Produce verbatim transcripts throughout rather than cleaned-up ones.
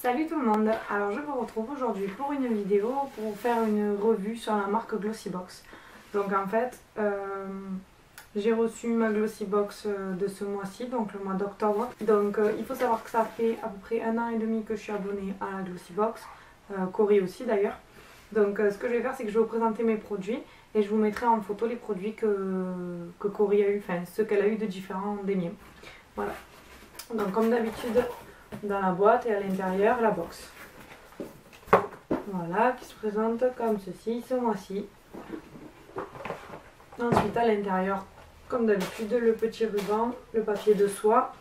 Salut tout le monde, alors je vous retrouve aujourd'hui pour une vidéo pour vous faire une revue sur la marque Glossybox. Donc en fait, euh, j'ai reçu ma Glossybox de ce mois-ci, donc le mois d'octobre. Donc euh, il faut savoir que ça fait à peu près un an et demi que je suis abonnée à la Glossybox, euh, Cory aussi d'ailleurs. Donc euh, ce que je vais faire, c'est que je vais vous présenter mes produits et je vous mettrai en photo les produits que, que Cory a eu, enfin ceux qu'elle a eu de différents des miens. Voilà, donc comme d'habitude, dans la boîte et à l'intérieur la box. Voilà, qui se présente comme ceci ce mois-ci. Ensuite à l'intérieur, comme d'habitude, le petit ruban, le papier de soie.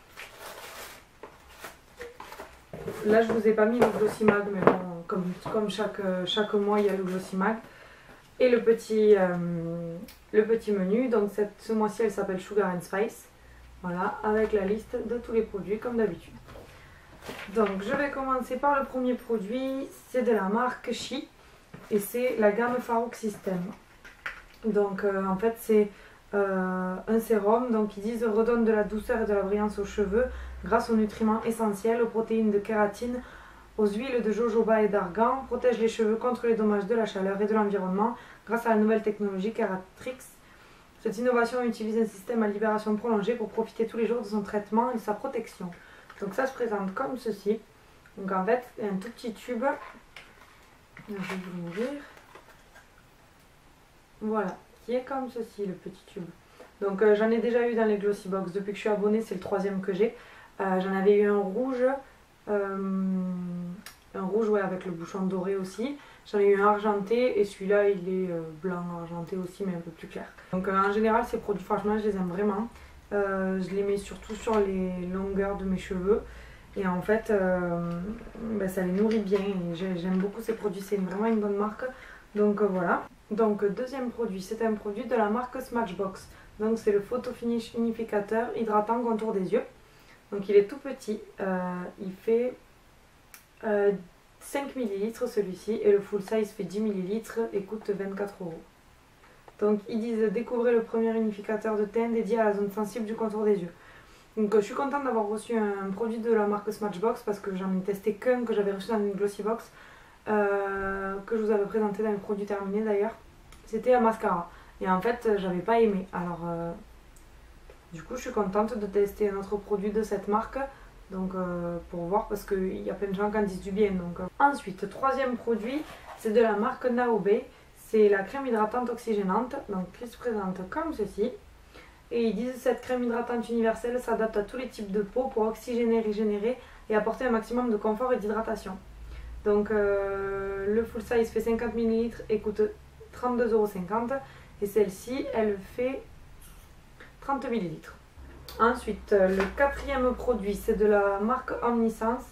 Là je vous ai pas mis le Glossymag, mais bon, comme, comme chaque, chaque mois il y a le Glossymag. Et le petit, euh, le petit menu, donc cette, ce mois-ci elle s'appelle Sugar and Spice. Voilà, avec la liste de tous les produits comme d'habitude. Donc je vais commencer par le premier produit, c'est de la marque Chi et c'est la gamme Farouk System. Donc euh, en fait c'est euh, un sérum, donc ils disent redonne de la douceur et de la brillance aux cheveux grâce aux nutriments essentiels, aux protéines de kératine, aux huiles de jojoba et d'argan, protège les cheveux contre les dommages de la chaleur et de l'environnement grâce à la nouvelle technologie Keratrix. Cette innovation utilise un système à libération prolongée pour profiter tous les jours de son traitement et de sa protection. Donc ça se présente comme ceci. Donc en fait, il y a un tout petit tube. Je vais vous l'ouvrir. Voilà, qui est comme ceci, le petit tube. Donc euh, j'en ai déjà eu dans les Glossybox. Depuis que je suis abonnée, c'est le troisième que j'ai. Euh, j'en avais eu un rouge. Euh, un rouge, ouais, avec le bouchon doré aussi. J'en ai eu un argenté et celui-là, il est euh, blanc argenté aussi, mais un peu plus clair. Donc euh, en général, ces produits, franchement, je les aime vraiment. Euh, je les mets surtout sur les longueurs de mes cheveux et en fait euh, ben ça les nourrit bien et j'aime beaucoup ces produits, c'est vraiment une bonne marque, donc euh, voilà. Donc deuxième produit, c'est un produit de la marque Smashbox, donc c'est le Photo Finish Unificateur Hydratant Contour des yeux. Donc il est tout petit, euh, il fait euh, cinq millilitres celui-ci et le full size fait dix millilitres et coûte vingt-quatre euros. Donc ils disent découvrez le premier unificateur de teint dédié à la zone sensible du contour des yeux. Donc je suis contente d'avoir reçu un produit de la marque Smashbox parce que j'en ai testé qu'un que j'avais reçu dans une Glossybox, euh, que je vous avais présenté dans le produit terminé d'ailleurs. C'était un mascara et en fait j'avais pas aimé. Alors euh, du coup je suis contente de tester un autre produit de cette marque. Donc euh, pour voir, parce qu'il y a plein de gens qui en disent du bien. Donc, euh. Ensuite, troisième produit, c'est de la marque Naobe. C'est la crème hydratante oxygénante, donc qui se présente comme ceci. Et ils disent cette crème hydratante universelle s'adapte à tous les types de peau pour oxygéner, régénérer et apporter un maximum de confort et d'hydratation. Donc euh, le full size fait cinquante millilitres et coûte trente-deux euros cinquante. Et celle-ci, elle fait trente millilitres. Ensuite, le quatrième produit, c'est de la marque Omnisense,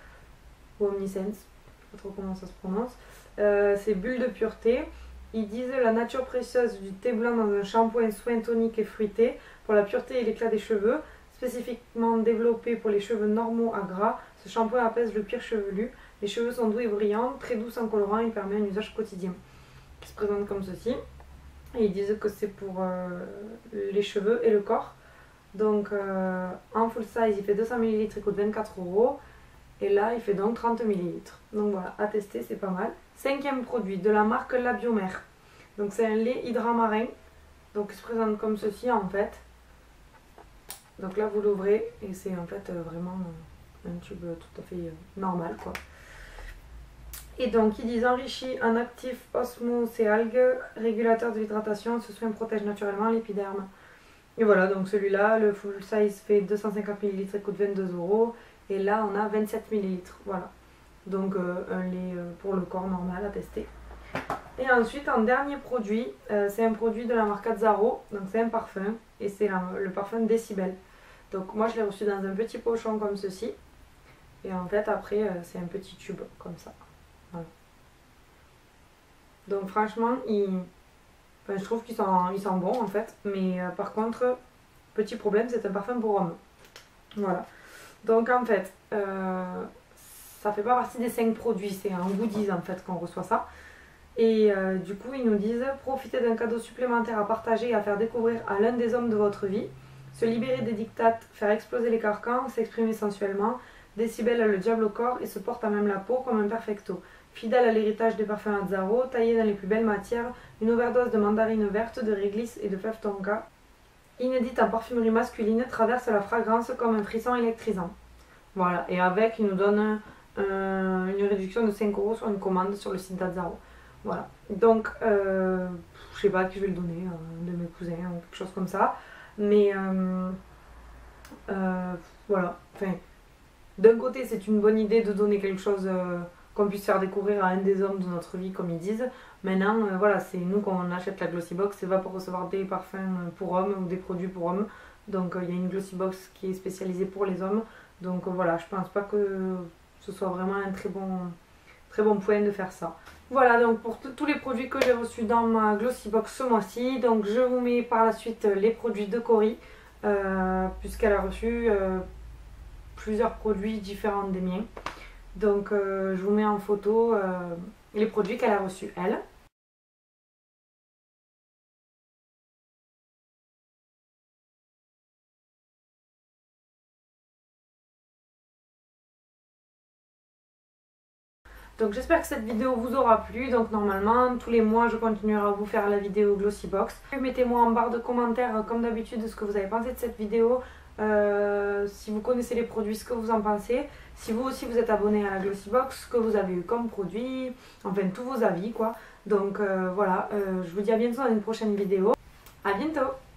ou Omnisense, je ne sais pas trop comment ça se prononce. Euh, c'est Bulle de pureté. Ils disent la nature précieuse du thé blanc dans un shampoing soin tonique et fruité pour la pureté et l'éclat des cheveux, spécifiquement développé pour les cheveux normaux à gras. Ce shampoing apaise le cuir chevelu. Les cheveux sont doux et brillants, très doux sans colorant et permet un usage quotidien. Qui se présente comme ceci. Et ils disent que c'est pour euh, les cheveux et le corps. Donc euh, en full size, il fait deux cents millilitres, il coûte vingt-quatre euros. Et là, il fait donc trente millilitres. Donc voilà, à tester, c'est pas mal. Cinquième produit de la marque La Biomère. Donc c'est un lait hydramarin. Donc il se présente comme ceci en fait. Donc là, vous l'ouvrez et c'est en fait euh, vraiment euh, un tube tout à fait euh, normal quoi. Et donc ils disent enrichi en actifs osmose et algues, régulateur de l'hydratation, ce soin protège naturellement l'épiderme. Et voilà, donc celui-là, le full size fait deux cent cinquante millilitres et coûte vingt-deux euros. Et là, on a vingt-sept millilitres. Voilà. Donc euh, un lait euh, pour le corps normal à tester. Et ensuite, en dernier produit, euh, c'est un produit de la marque Azzaro. Donc c'est un parfum. Et c'est le parfum Decibel. Donc moi, je l'ai reçu dans un petit pochon comme ceci. Et en fait, après, euh, c'est un petit tube comme ça. Voilà. Donc franchement, il... enfin, je trouve qu'il sent, il sent bon en fait. Mais euh, par contre, petit problème, c'est un parfum pour homme. Voilà. Donc en fait, euh, ça fait pas partie des cinq produits, c'est un goodies en fait qu'on reçoit ça. Et euh, du coup, ils nous disent profitez d'un cadeau supplémentaire à partager et à faire découvrir à l'un des hommes de votre vie. Se libérer des dictates, faire exploser les carcans, s'exprimer sensuellement, Decibel a le diable au corps et se porte à même la peau comme un perfecto. Fidèle à l'héritage des parfums Azzaro, taillé dans les plus belles matières, une overdose de mandarine verte, de réglisse et de fève tonka, inédite en parfumerie masculine, traverse la fragrance comme un frisson électrisant. Voilà, et avec, il nous donne euh, une réduction de cinq euros sur une commande sur le site d'Azzaro. Voilà, donc euh, je sais pas à qui je vais le donner, euh, de mes cousins ou quelque chose comme ça, mais euh, euh, voilà, enfin, d'un côté c'est une bonne idée de donner quelque chose euh, qu'on puisse faire découvrir à un des hommes de notre vie comme ils disent. Maintenant, euh, voilà, c'est nous quand on achète la Glossy Box, c'est pas pour recevoir des parfums pour hommes ou des produits pour hommes, donc il euh, y a une Glossy Box qui est spécialisée pour les hommes, donc euh, voilà, je pense pas que ce soit vraiment un très bon, très bon point de faire ça. Voilà donc pour tous les produits que j'ai reçus dans ma Glossy Box ce mois-ci. Donc je vous mets par la suite les produits de Cory, euh, puisqu'elle a reçu euh, plusieurs produits différents des miens. Donc euh, je vous mets en photo euh, les produits qu'elle a reçus elle. Donc j'espère que cette vidéo vous aura plu. Donc normalement tous les mois je continuerai à vous faire la vidéo Glossy Box. Mettez-moi en barre de commentaires comme d'habitude ce que vous avez pensé de cette vidéo. Euh, si vous connaissez les produits, ce que vous en pensez. Si vous aussi vous êtes abonné à la Glossy Box, ce que vous avez eu comme produit. Enfin tous vos avis quoi. Donc euh, voilà, euh, je vous dis à bientôt dans une prochaine vidéo. À bientôt!